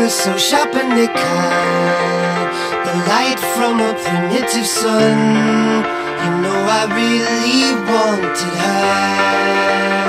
fingers so sharp and they cut the light from a primitive sun. You know I really wanted her.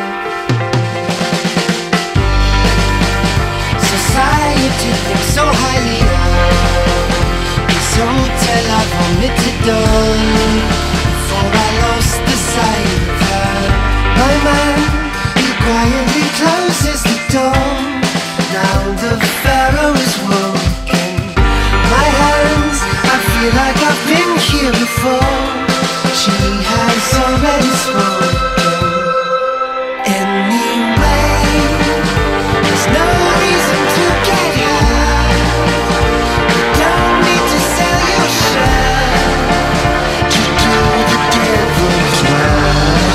Society thinks so highly of this hotel I vomited on before I lost the sight of her. My man, he quietly closes the door. Now the pharaoh is woken. My hands, I feel like I've been here before. She has already spoken. Anyway, there's no reason to get high. You don't need to sell your shirt to do the devil's work.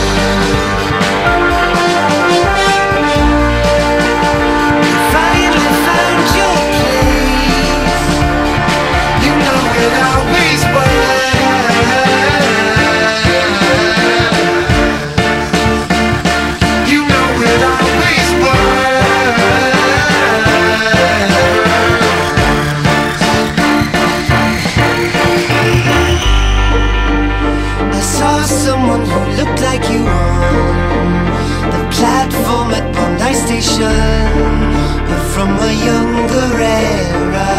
You finally found your place. You know it always works. You know it always works. I saw someone who looked like you on the platform at Bondi Station, but from a younger era.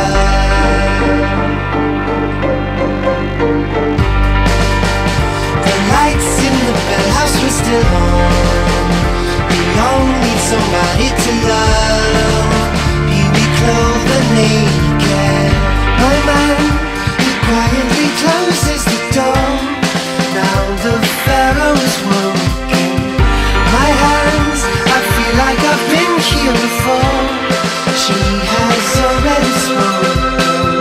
The lights in the bell house were still on. We all need somebody to love. Be clothed and naked. My man, he quietly closes the door. Now the pharaoh is woken. My hands, I feel like I've been here before. She has already spoken.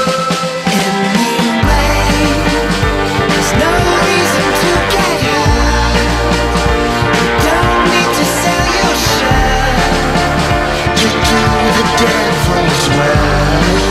Anyway, there's no reason to get high. You don't need to sell your shirt to do the devil's work.